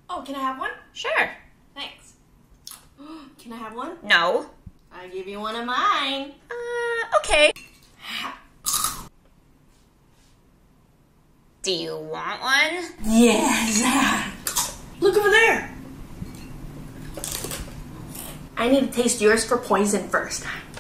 Oh, can I have one? Sure. Thanks. Can I have one? No. I'll give you one of mine. Okay. Do you want one? Yes. Look over there. I need to taste yours for poison first.